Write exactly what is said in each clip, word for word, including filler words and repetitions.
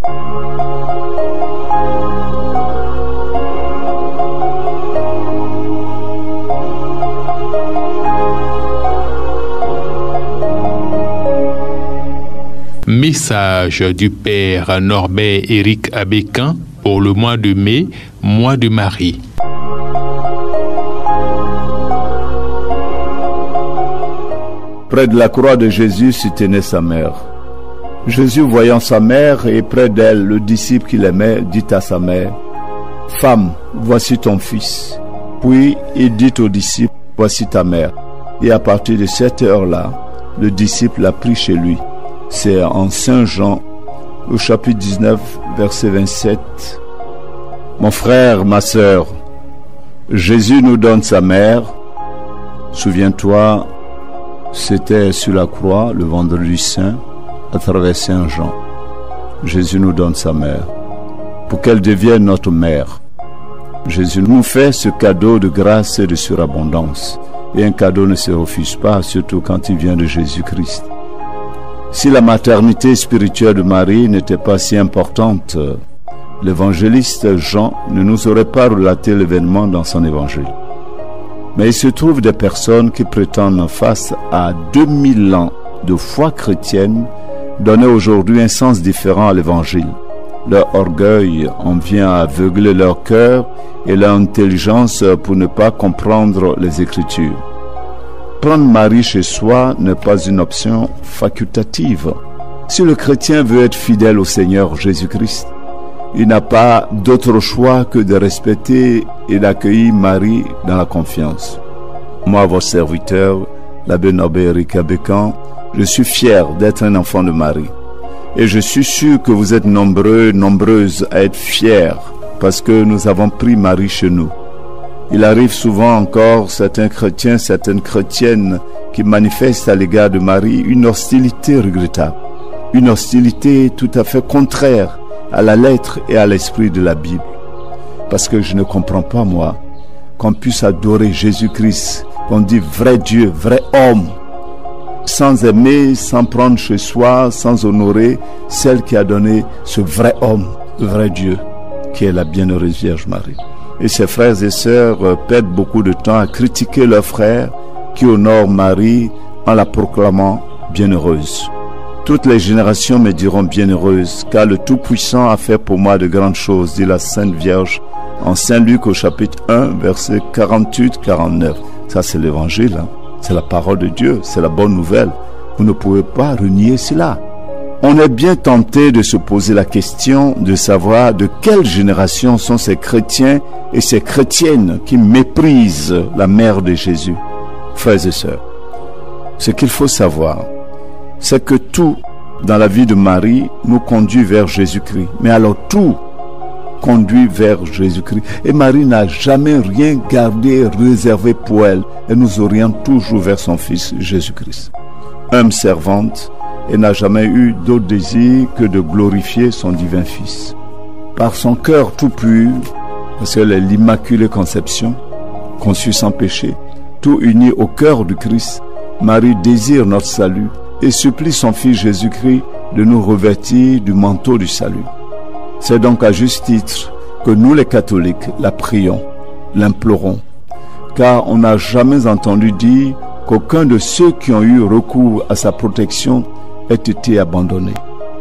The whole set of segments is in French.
Message du Père Norbert Éric Abécan pour le mois de mai, mois de Marie. Près de la croix de Jésus se tenait sa mère. Jésus, voyant sa mère et près d'elle le disciple qu'il aimait, dit à sa mère: « Femme, voici ton fils. » Puis il dit au disciple: « Voici ta mère. » Et à partir de cette heure-là, le disciple l'a pris chez lui. C'est en Saint Jean, au chapitre dix-neuf, verset vingt-sept. Mon frère, ma sœur, Jésus nous donne sa mère. Souviens-toi, c'était sur la croix, le vendredi saint, à travers Saint Jean. Jésus nous donne sa mère, pour qu'elle devienne notre mère. Jésus nous fait ce cadeau de grâce et de surabondance. Et un cadeau ne se refuse pas, surtout quand il vient de Jésus-Christ. Si la maternité spirituelle de Marie n'était pas si importante, l'évangéliste Jean ne nous aurait pas relaté l'événement dans son évangile. Mais il se trouve des personnes qui prétendent, face à deux mille ans de foi chrétienne, donner aujourd'hui un sens différent à l'évangile. Leur orgueil en vient à aveugler leur cœur et leur intelligence pour ne pas comprendre les Écritures. Prendre Marie chez soi n'est pas une option facultative. Si le chrétien veut être fidèle au Seigneur Jésus-Christ, il n'a pas d'autre choix que de respecter et d'accueillir Marie dans la confiance. Moi, votre serviteur, l'abbé Norbert Éric Abécan, je suis fier d'être un enfant de Marie. Et je suis sûr que vous êtes nombreux, nombreuses à être fiers parce que nous avons pris Marie chez nous. Il arrive souvent encore certains chrétiens, certaines chrétiennes qui manifestent à l'égard de Marie une hostilité regrettable, une hostilité tout à fait contraire à la lettre et à l'esprit de la Bible. Parce que je ne comprends pas, moi, qu'on puisse adorer Jésus-Christ, qu'on dit vrai Dieu, vrai homme, sans aimer, sans prendre chez soi, sans honorer celle qui a donné ce vrai homme, le vrai Dieu, qui est la bienheureuse Vierge Marie. Et ses frères et sœurs perdent beaucoup de temps à critiquer leurs frères qui honorent Marie en la proclamant bienheureuse. Toutes les générations me diront bienheureuse, car le Tout-Puissant a fait pour moi de grandes choses, dit la Sainte Vierge en Saint Luc au chapitre un, versets quarante-huit à quarante-neuf. Ça, c'est l'évangile, hein? C'est la parole de Dieu, c'est la bonne nouvelle. Vous ne pouvez pas renier cela. On est bien tenté de se poser la question de savoir de quelle génération sont ces chrétiens et ces chrétiennes qui méprisent la mère de Jésus. Frères et sœurs, ce qu'il faut savoir, c'est que tout dans la vie de Marie nous conduit vers Jésus-Christ. Mais alors tout conduit vers Jésus-Christ. Et Marie n'a jamais rien gardé, réservé pour elle. Elle nous oriente toujours vers son Fils Jésus-Christ. Humble servante, et n'a jamais eu d'autre désir que de glorifier son divin Fils. Par son cœur tout pur, parce qu'elle est l'Immaculée Conception, conçue sans péché, tout uni au cœur du Christ, Marie désire notre salut et supplie son Fils Jésus-Christ de nous revêtir du manteau du salut. C'est donc à juste titre que nous les catholiques la prions, l'implorons, car on n'a jamais entendu dire qu'aucun de ceux qui ont eu recours à sa protection ait été abandonné.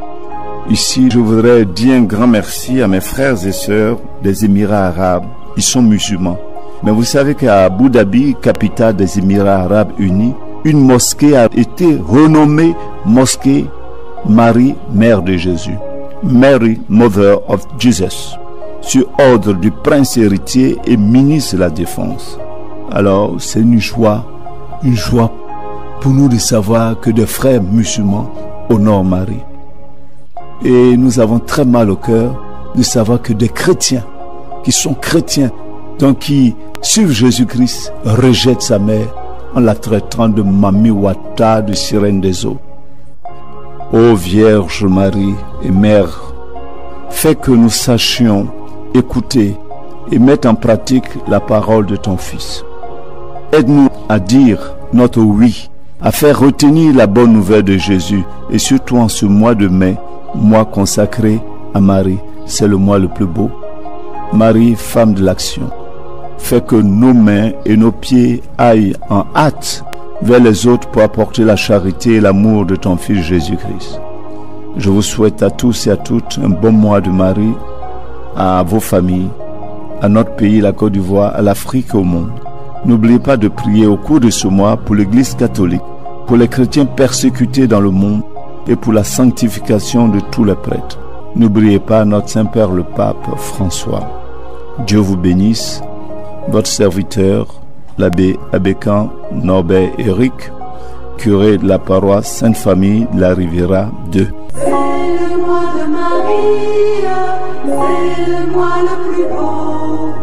Ici, je voudrais dire un grand merci à mes frères et sœurs des Émirats arabes. Ils sont musulmans. Mais vous savez qu'à Abu Dhabi, capitale des Émirats arabes unis, une mosquée a été renommée Mosquée Marie, Mère de Jésus. Mary, Mother of Jesus, sur ordre du prince héritier et ministre de la Défense. Alors, c'est une joie, une joie pour nous de savoir que des frères musulmans honorent Marie. Et nous avons très mal au cœur de savoir que des chrétiens, qui sont chrétiens, donc qui suivent Jésus-Christ, rejettent sa mère en la traitant de Mami Wata, de sirène des eaux. Ô Vierge Marie et Mère, fais que nous sachions écouter et mettre en pratique la parole de ton Fils. Aide-nous à dire notre oui, à faire retenir la bonne nouvelle de Jésus, et surtout en ce mois de mai, mois consacré à Marie, c'est le mois le plus beau. Marie, femme de l'action, fais que nos mains et nos pieds aillent en hâte vers les autres pour apporter la charité et l'amour de ton Fils Jésus-Christ. Je vous souhaite à tous et à toutes un bon mois de Marie, à vos familles, à notre pays, la Côte d'Ivoire, à l'Afrique et au monde. N'oubliez pas de prier au cours de ce mois pour l'Église catholique, pour les chrétiens persécutés dans le monde et pour la sanctification de tous les prêtres. N'oubliez pas notre Saint-Père le Pape François. Dieu vous bénisse. Votre serviteur, l'abbé Abécan Norbert Éric, curé de la paroisse Sainte-Famille de la Riviera deux. C'est le mois de Marie, c'est le mois le plus beau.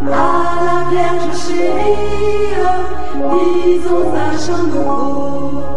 À la Vierge chérie, disons un chant nouveau.